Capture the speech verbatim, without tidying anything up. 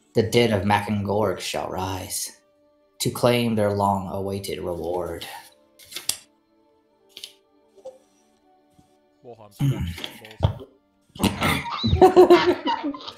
The dead of Macangorg shall rise to claim their long-awaited reward. Boham's got symbols.